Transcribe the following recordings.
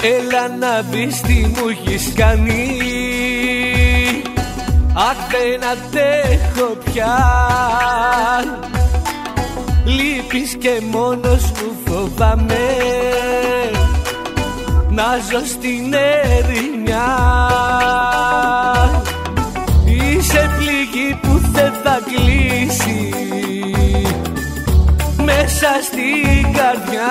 Έλα να δεις τι μου έχεις κάνει. Αχ, δεν αντέχω πια. Λείπεις και μόνος μου φοβάμαι να ζω στην ερημιά. Είσαι πληγή που δεν θα κλείσει μέσα στην καρδιά.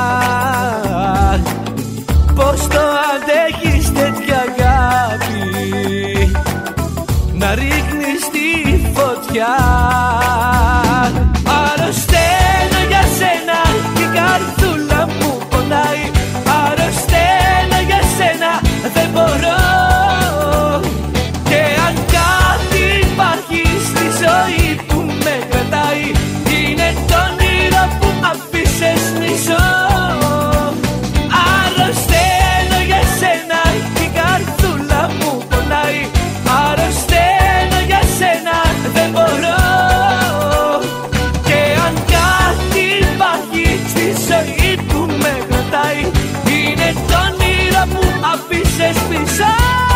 Πώς το αντέχεις τέτοια αγάπη να ρίχνεις τη φωτιά. Αρρωσταίνω για σένα και η καρδούλα μου πονάει. Αρρωσταίνω για σένα, δεν μπορώ. Και αν κάτι υπάρχει στη ζωή που με κρατάει, είναι το όνειρο που αφήσες μισό. Αρρωσταίνω για σένα και η καρδούλα μου πονάει. Αρρωσταίνω για σένα, δεν μπορώ. Και αν κάτι υπάρχει στη ζωή που με κρατάει, είναι το όνειρο που αφήσες πίσω.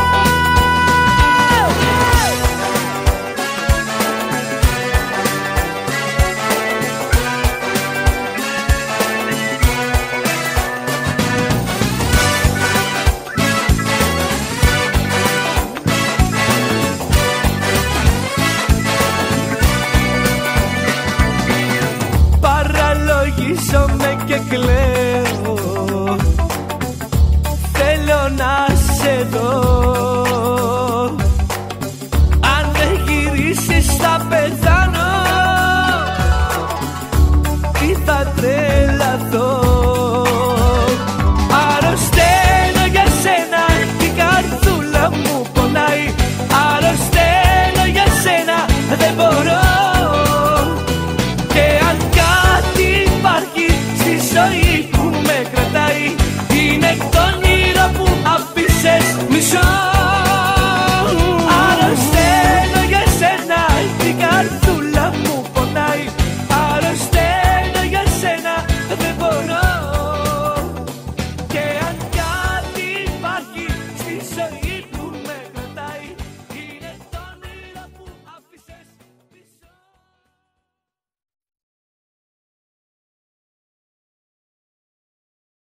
Παραλογίζομαι και κλαίω, θέλω να σε δω. Αν δεν γυρίσεις θα πεθάνω, τι θα τρελαθώ. Αρρωσταίνω για σένα και η καρδούλα μου πονάει. Αρρωσταίνω για σένα, δεν μπορώ. Και αν κάτι υπάρχει στη ζωή που με κρατάει, είναι το όνειρο που αφήσες μισό.